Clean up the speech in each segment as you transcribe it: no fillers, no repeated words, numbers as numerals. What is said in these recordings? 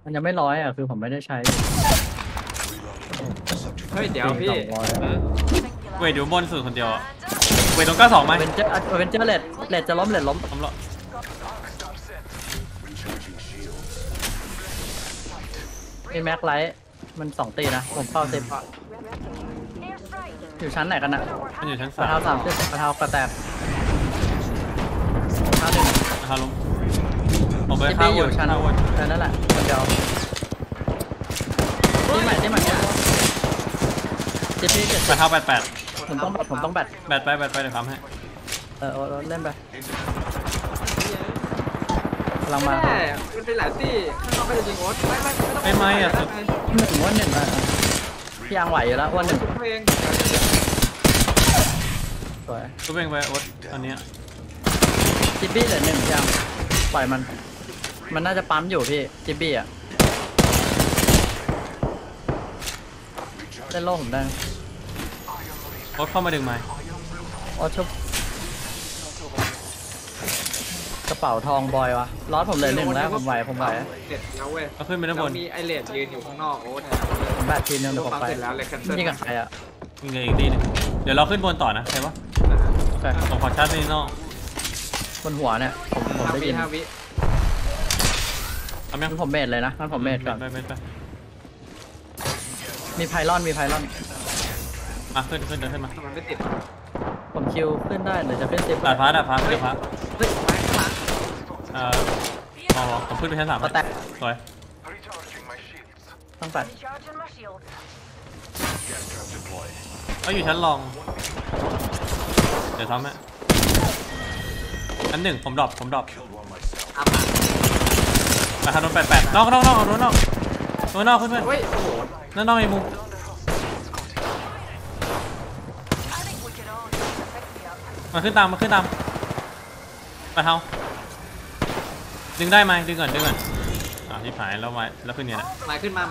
มันยังไม่ร้อยอ่ะคือผมไม่ได้ใช้เฮ้ยเดี๋ยวพี่เวทอยู่บนสุดคนเดียวเวทตรง92ไหมเวนเจอร์เวนเจอร์เลดจะล้มเลดล้มล้มแล้วมีแม็กไลท์มัน2 ตีนะผมเข้า10อยู่ชั้นไหนกันนะมันอยู่ชั้นประ 3 เทา3ประเทากระแตกประเทา1 นะครับลุงผมไปที่ข้าพี่วอยู่ชั้นข้าววนนั่นแหละคนเดียวที่ใหม่ที่พี่เจ็ดไปข้าว88 ผมต้องแบตแบตไปเดี๋ยวทำให้เล่นไปกำลังมาแม่มันเป็นหลายที่ข้างนอกไม่จะยิงโอ๊ตไม่อ่ะ 1 ว่า พี่ยังไหวอยู่แล้ววันหนึ่งเพลงสวยก็เบ่งไปวัดอันเนี้ยจิบบี้เหลือ1ยังปล่อยมันน่าจะปั๊มอยู่พี่จิบบี้อ่ะเล่นโล่ผมได้วัดเข้ามาดึงไม้อ๋อชุบกระเป๋าทองบอยวะล้อผมเลย1แล้วผมไหวเด็ดแล้วเว้ยเอาขึ้นไปด้านบนมีไอเลดยืนอยู่ข้างนอกโอ๊ตผมแบตทีนึงเดี๋ยวผมไปแล้วเลยคันเซิลยิงกับใครอ่ะยิงเลยอีกทีนึงเดี๋ยวเราขึ้นบนต่อนะใช่ปะโอเคผมขอชาร์จนี่นอกบนหัวเนี่ยผมได้ยิน 5 วิเอาไหมผมเมดเลยนะงั้นผมเมดก่อนไปมีไพลอนมาขึ้นเดินขึ้นมามันไม่ติดผมคิวขึ้นได้หรือจะขึ้น10 ดาดฟ้าเดี๋ยวฟ้าเฮ้ยไม้ข้างหลังผมขึ้นไปชั้น3 ก็แตกสวยต้องปัดอยู่ชั้นรองเดี๋ยวซ้ำไหมอัน1ผมดรอปมาทำโดน88นอกเอาโดนนอกเพื่อนเฮ้ยโอ้โหนั่นนอกไอ้มุมมาขึ้นตามไปเท้าดึงได้ไหมดึงก่อนที่หายแล้วขึ้นเนี่ยนะไม้ขึ้นมา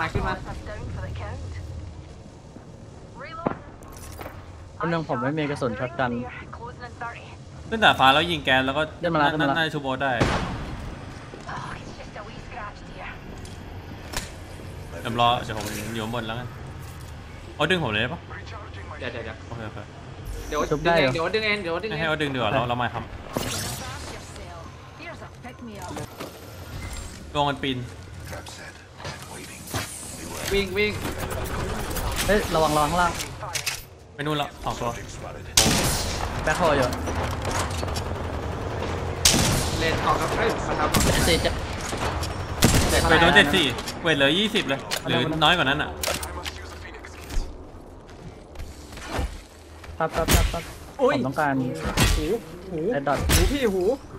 คนหนึ่งผมไม่มีกระสุนช็อตกันขึ้นดาดฟ้าแล้วยิงแก๊สแล้วก็น่าจะชูโบได้เดี๋ยวผมอยู่บนแล้วกันเอาดึงผมเลยปะเดี๋ยวโอเคเดี๋ยวดึงเองให้เอาดึงดีกว่าเราไม่ทำลงมันปีนวิ่งเฮ้ยระวังข้างล่างไปนู่นละ2 ตัวแบ็คโฮอยู่เลนออกกับเฮ้ยมาทำไปโดน74เวทเหลือ20เลยหรือน้อยกว่านั้นอ่ะปั๊บผมต้องการหูไอ้ดอทพี่หู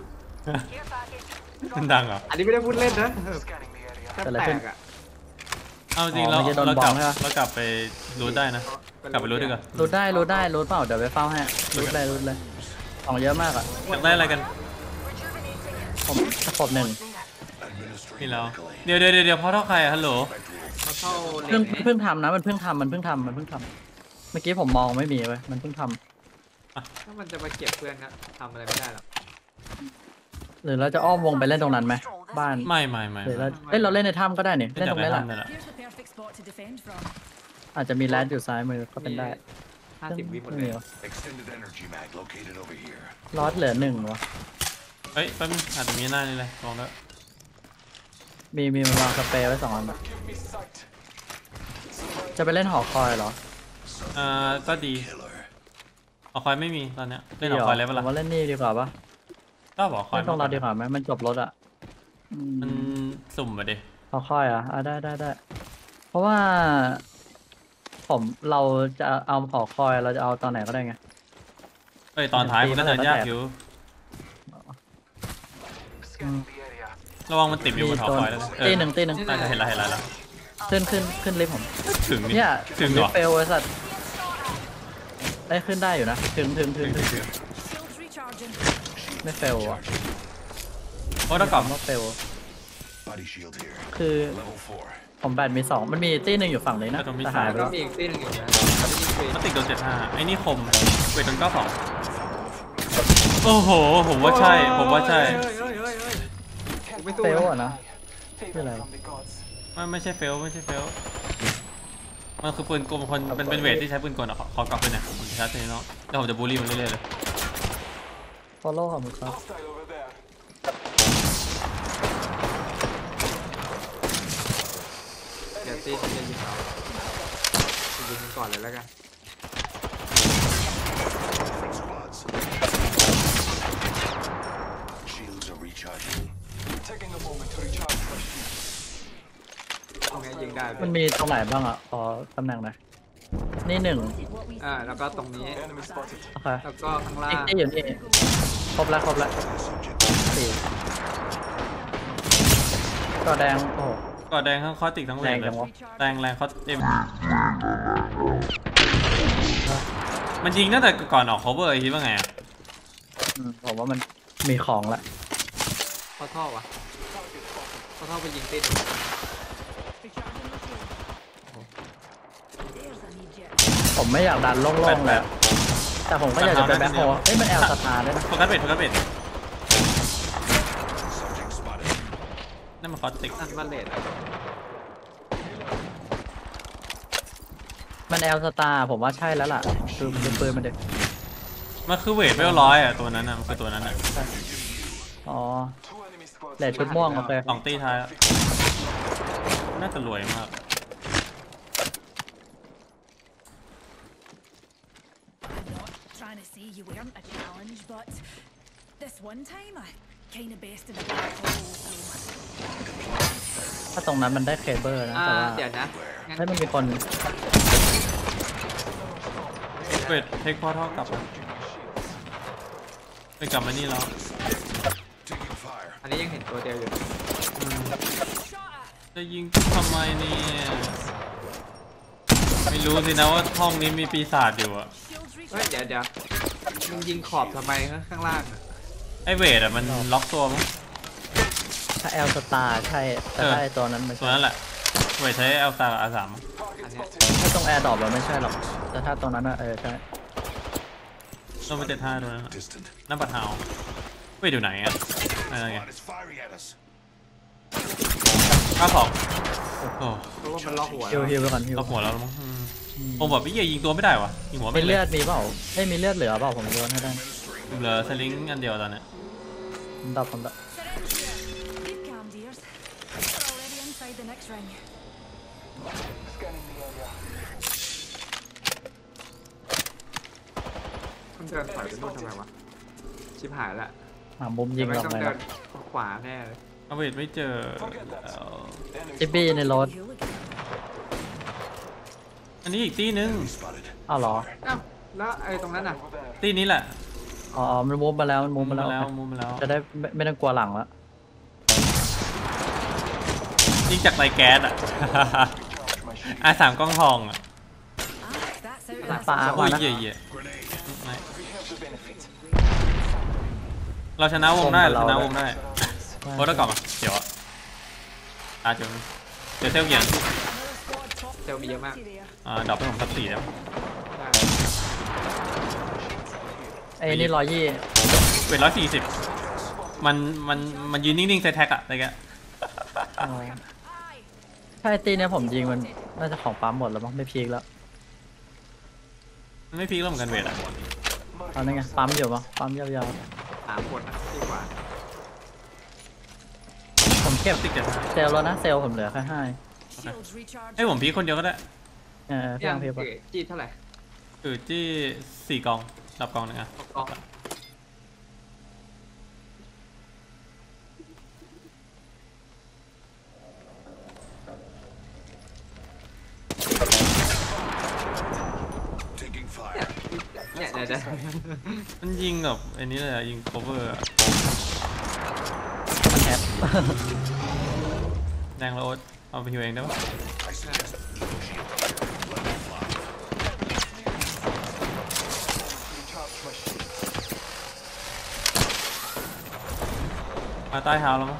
มันดังเหรออันนี้ไม่ได้พูดเล่นนะแตกอ่ะเอาจริงเรากลับไปรูทได้นะกลับไปรูทดีกว่ารูทได้รูทเปล่าเดี๋ยวไปเฝ้าให้รูทเลยของเยอะมากอ่ะอยากได้อะไรกันผมตะขบ1 นี่แล้วเดี๋ยวเพราะเท่าใครฮัลโหลเพิ่งทำนะมันเพิ่งทำเมื่อกี้ผมมองไม่มีเว้ยมันเพิ่งทำถ้ามันจะมาเก็บเพื่อนนะทำอะไรไม่ได้หรอกหรือเราจะอ้อมวงไปเล่นตรงนั้นไหมบ้านไม่หรือเราเล่นในถ้ำก็ได้เนี่ยเล่นตรงนี้แหละอาจจะมีแรดอยู่ซ้ายมือก็เป็นได้ 50 วิหมดเลยลอสเหลือ1วะเฮ้ยแป๊บนึงอาจจะมีหน้านี่เลยลองแล้วมีมันวางสเปรย์ไว้2 อันจะไปเล่นหอคอยเหรอก็ดีหอคอยไม่มีตอนเนี้ยเล่นหอคอยแล้วเปล่าว่าเล่นนี่ดีกว่าปะก็หอคอยต้องรอดีกว่าไหมมันจบรถอ่ะมันสุ่มมาดิหอคอยอ่ะได้เพราะว่าเราจะเอาหอคอยเราจะเอาตอนไหนก็ได้ไงตอนท้ายมันก็จะยากอยู่ระวังมันติดอยู่บนหอคอยแล้วตีหนึ่งเห็นแล้วขึ้นลิฟต์ผมถึงเนี่ยถึงเหรอเฟลไอ้สัตว์ได้ขึ้นได้อยู่นะถึงไม่เฟลอ่ะเพราะถ้ากลับว่าเฟลคือผมแบตมี2มันมีตี1อยู่ฝั่งนี้นะแต่หายไปแล้วมีอีกตี1อยู่นะมันติดโดน75ไอ้นี่คมเวทโดน92โอ้โหผมว่าใช่เฟลอ่ะนะคืออะไรไม่ใช่เฟลไม่ใช่เฟลมันคือปืนกลคนเป็นเวทที่ใช้ปืนกลอ่ะขอกลับไปเนี่ยผมจะชัดเลยเนาะแล้วผมจะบูลลี่มันเรื่อยๆเลย follow ของมึงครับเดี๋ยวตีจะยิงเรายิงกันก่อนเลยแล้วกัน Shields are recharging. Taking a moment to recharge my shields. ตรงนี้ยิงได้เลมันยมีตรงไหนบ้างอ่ะขอตำแหน่งหน่อยนี่หนึ่งแล้วก็ตรงนี้ Enemy spotted. โอเคแล้วก็ข้างล่าอีกงที่อยู่นี่ครบแล้วสี่ก็แดงโอ้โหก่อแดงทั้งคอติกทั้งเวทแรงเลจัยงวะแรงคอเต็มมันยิงตั้งแต่ก่อนออก cover คิดว่าไงอ่ะผมว่ามันมีของละเข้าท่อวะเข้าท่อไปยิงติดผมไม่อยากดันโล่งๆเลยแต่ผมก็อยากจะเป็นแบ็คโฮเอ้ยมันแอลสตาร์ด้วยนะโฟกัสเบสนั่นมันคอติกนั่นบัลเลตมันแอลสตาร์ผมว่าใช่แล้วล่ะคือปืนมันเด็กมันคือเวทเวลร้อยอ่ะตัวนั้นอ่ะมันคือตัวนั้นอ่ะอ๋อ Two enemy squads. เลดชุดม่วงโอเคสองตีท้ายแล้วน่าจะรวยมาก Trying to say you weren't a challenge, but this one time I kind of bested a black hole. So ถ้าตรงนั้นมันได้เคเบิลนะแต่ว่าเดี๋ยวนะงั้นให้มันมีคนเวทเทคพอเท่ากลับไปกลับมานี่แล้ว Taking fire. อันนี้ยังเห็นตัวเดียวอยู่จะยิงทำไมเนี่ยไม่รู้สินะว่าห้องนี้มีปีศาจอยู่อะเฮ้ยเดี๋ยวมึงยิงขอบทำไมข้างล่างอะไอเวทอะมันล็อกตัวมั้งถ้าแอลสตาร์ใช่แต่ถ้าไอตัวนั้นไม่ตัวใช่นั้นแหละเวทใช้เอลตากับอาสามอันเนี้ยถ้าตรงแอร์ดรอปเราไม่ใช่หรอกแต่ถ้าตรงนั้นอะใช่ต้องไป75ตัวนั้นอะ Distant. น้ำปัดเท้าเวทอยู่ไหนอะอะไรไง Squad is firing at us. 92โอ้เพราะว่ามันล็อกหัวฮิวไปก่อนฮิวเราหัวแล้วมั้งผมแบบพี่เหี้ยยิงตัวไม่ได้วะยิงหัวมีไม่เลเลืยอดมีเปล่าไม่มีเลือดเหลือเปล่าผมโยนให้ได้เหลือสลิงอันเดียวตอนเนี้ยผมดับ syringe here. Keep calm, dears. We're already inside the next ring. Scanning the area. มันเดินถอยไปนู่นทำไมวะชิบหายละหามุมยิงไม่หรอกต้องไหมเดิล่ะนขวาแน่เลยเอาเวทไม่เจอ Enemy จิบบี้ในรถ Hooligan. อันนี้อีกตีนึง enemy spotted. อ้าวเหรออ้าวแล้วไอ้ตรงนั้นน่ะ Over there. ตีนี้แหละอ๋อมันมูฟมาแล้วมันมูฟมาแล้วมุมมาแล้วจะได้ไม่ต้องกลัวหลังละยิงจากไรแก๊สอะ Recharge my shield. อาสามกล้องทองอะ Ah, that's out of หลัง this. ปลาโอ้มาย นะเหี้ย Grenade. ๆไม่ We have the benefit. เราชนะวงได้ส่งกับเราชนะวงได้โอ้ตะกล่องอะเดี๋ยวอะตาเดี๋ยวเดี๋ยวเซลเกียนเซลมีเยอะมากดรอปให้ผมสัก4แล้วได้ไอ้นี่120 เวท140มันยืนนิ่งๆใส่แท็กอะอะไรเงี้ยอ๋อใช่ตีเนี้ยผมยิงมันน่าจะของปั๊มหมดแล้วมั้งไม่พีคแล้วมันไม่พีคแล้วเหมือนกันเวทอะตอนนี้ไงปั๊มอยู่มั้งปั๊มยาว 3 คนนะดีกว่าๆผมเก็บติ๊กเจ็ดเซลล์แล้วนะเซลล์ผมเหลือแค่5 Shields recharged. ให้ผมพีคคนเดียวก็ได้พี่ยัยัง งพีคปะจีเท่าไหร่คือที่4กองดับกองหนึงอะกอง Taking fire. เนี่ยเดี๋ยวมันยิงแบบไอ้นี้เลยอะยิง cover อะมันแฮปแดงแล้วโอ๊ตเอาไปฮิวเองได้ปะ I suggest shield. Let me fly. Recharge my shield. มาใต้เท้าแล้วมั้ง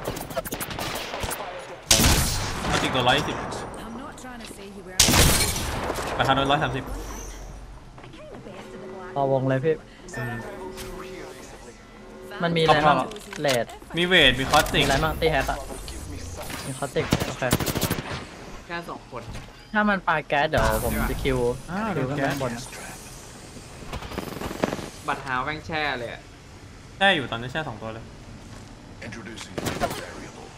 เอาติดตัว120 I'm not trying to say you weren't. กระทานโดน130 I kind of bested the black พอวงเลยพี่มันมีอะไรบ้างเลดมีเวทมีคอสติมีกอะไรบ้างตีแฮกอะมีคอสติกโอเคแค่2 คนถ้ามันปาแก๊สเดี๋ยวผมจะคิวโดคิวน ขึ้นแก๊ไปสข้างบนนะบัตรหาวแม่งแช่เลยอะแช่อยู่ตอนนี้แช่2 ตัวเลย Introducing a new variable.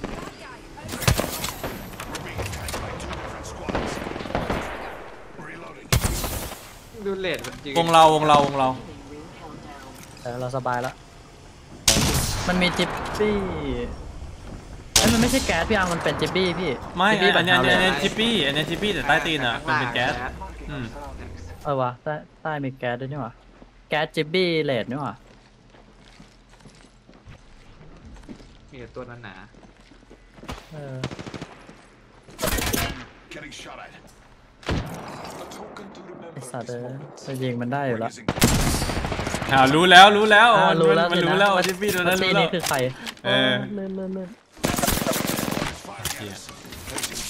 We're being attacked by 2 different squads. Reloading. ดูเลดมันจริงวงเราเราสบายแล้ว มันมีจิปปี้เอ้ยมันไม่ใช่แก๊สพี่อังมันเป็นจิปปี้พี่ไม่จิปปี้อันนี้แบบจิปปี้แต่ใต้ตีนอ่ะมันเป็นแก๊ส อืมเออวะใต้มีแก๊สด้วยนี่หว่าแก๊สจิปปี้เลดนี่หว่ามีแต่ตัวนั้นหนาเออ Getting shot at. A token to ไอ remember สัตว์ this เอ้ย moment. จะยิงมันได้อยู่แล้ว Using รู้แล้วรู้แล้วมันรู้แล้วจิปปี้ตัวนั้นตีรู้แล้นี่วคือใครเออเลื่อน fire gas. Placing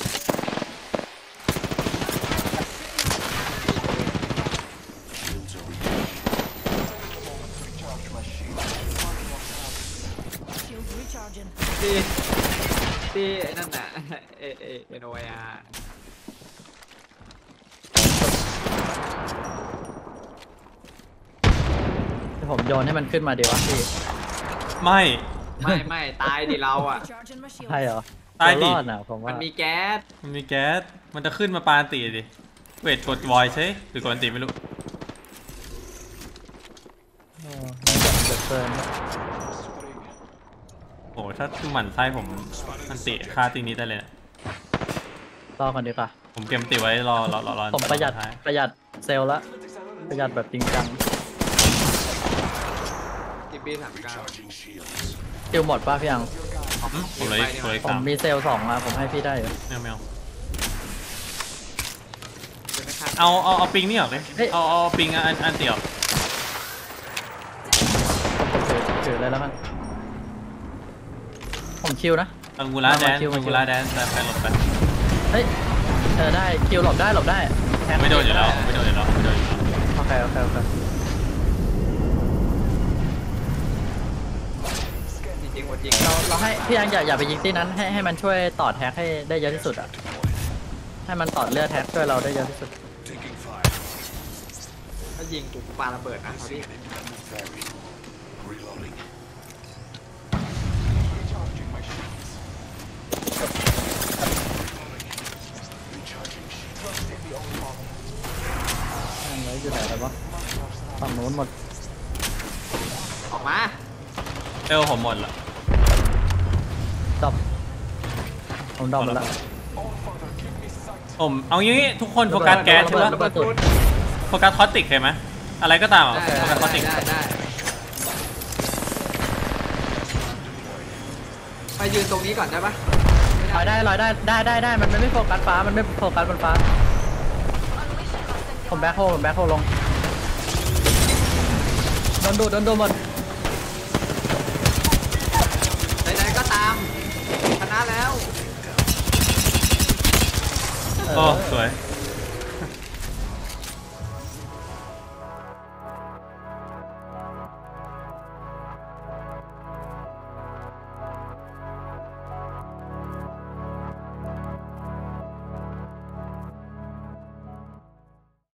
shields are recharge my shield. Shields recharging. ที่นั่นน่ะNOIR เดี๋ยวผมโยนให้มันขึ้นมาดีวะพี่ไม่ไม่ตายดิเราอ่ะ Recharging my shields. ใช่เหรอตายดิเรรอดนะผมมัว่านมีแก๊สมันมีแก๊สมันจะขึ้นมาปาตีดิเวทกดวอยใช่หรือกดอันตีไม่รู้เออมันจะเกินโอ้ถ้าหมั่นไส้ผมอันติฆ่าตีนี้ได้เลยนะรอก่อนดีกว่าผมเกมติไว้รอผมประหยัดท้ายเซลล์ละประหยัดแบบจริงจังจิปปี้39 Recharging shields. คิวหมดป่ะพี่อังผมเลยอีกผม 3 มีเซลล์2มาผมให้พี่ได้อยู่ไม่เอาใช่ไหมครับเอาปิงนี่ออกเลยเอาปิงอันเตียวถือเลยแล้วกันผมคิวนะอังกูล่าแดนมาคิวอังกูล่าแดนแต่ไปหลบไปเฮ้ยได้คิวหลบได้แทงไม่โดนอยู่แล้วโอเคจริงๆหมดจริงเราให้พี่อังอย่าไปยิงที่นั้นให้มันช่วยต่อแท็กให้ได้เยอะที่สุดอ่ะให้มันต่อเลือดแท็กช่วยเราได้เยอะที่สุด Taking fire. ถ้ายิงกูปาระเบิดนะเขาดิ Placing an independent variable. Reloading. Recharging my shields. Recharging shields. Trust in the old model. อันไหนอยู่ไหนแล้ววะฝั่งนู้นหมดออกมาเอลผมหมดละดรอปผมดรอปหมดแล้วผมเอางี้ทุกคนโฟกัสแก๊สใช่ปะระเบิดตูดโฟกัสคอสติกใช่ไหมอะไรก็ตามโฟกัสคอสติกได้ไปยืนตรงนี้ก่อนได้ปะลอยได้มันไม่โฟกัสฟ้ามันไม่โฟกัสบนฟ้าผมแบ็คโฮลงโดนดูหมดไหนๆก็ตามชนะแล้วโอ้สวย